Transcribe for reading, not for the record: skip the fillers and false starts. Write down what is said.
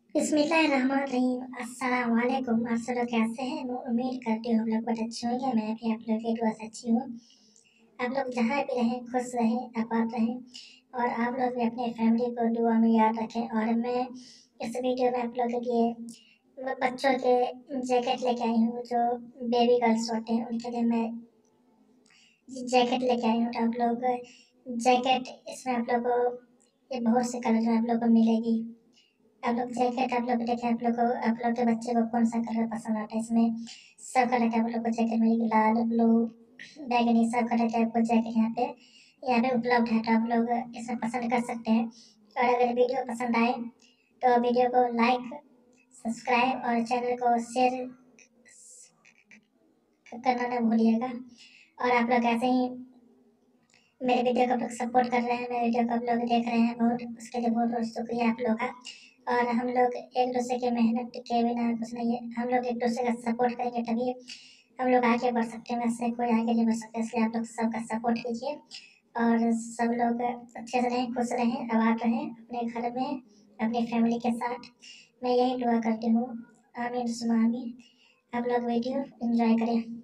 बिस्मिल्लाहिर्रहमानिर्रहीम। अस्सलाम वालेकुम। आप सब लोग कैसे हैं? मैं उम्मीद करती हूँ आप लोग बहुत अच्छे होंगे। मैं भी आप लोग की दुआ से अच्छी हूँ। आप लोग जहाँ भी रहें खुश रहें, आबाद रहें और आप लोग भी अपने फैमिली को दुआ में याद रखें। और मैं इस वीडियो में आप लोगों के लिए बच्चों के जैकेट लेके आई हूँ, जो बेबी गर्ल्स होते हैं उनके लिए मैं जैकेट लेके आई हूँ। तो आप लोग जैकेट इसमें आप लोग को ये बहुत से कलर में आप लोग को मिलेगी। आप लोग जैकेट आप लोग देखें, आप लोग के बच्चे को कौन सा कलर पसंद आता है। इसमें सब कलर का आप लोग को जैकेट मिलेगी, लाल, ब्लू, बैगनी, सब कलर के आपको जैकेट यहाँ पे उपलब्ध है। तो आप लोग इसमें पसंद कर सकते हैं। और अगर वीडियो पसंद आए तो वीडियो को लाइक, सब्सक्राइब और चैनल को शेयर करना ना भूलिएगा। और आप लोग ऐसे ही मेरे वीडियो को आप लोग सपोर्ट कर रहे हैं, मेरे वीडियो को आप लोग देख रहे हैं, बहुत उसके लिए बहुत बहुत शुक्रिया आप लोग का। और हम लोग एक दूसरे की मेहनत के बिना कुछ नहीं है, हम लोग एक दूसरे का सपोर्ट करेंगे तभी हम लोग आगे बढ़ सकते हैं। वैसे कोई आगे नहीं बढ़ सकता, इसलिए आप लोग सबका सपोर्ट कीजिए और सब लोग अच्छे से रहें, खुश रहें, आबाद रहें अपने घर में, अपनी फैमिली के साथ। मैं यही दुआ करती हूँ। आमीन सुमा आमीन। आप लोग वीडियो एंजॉय करें।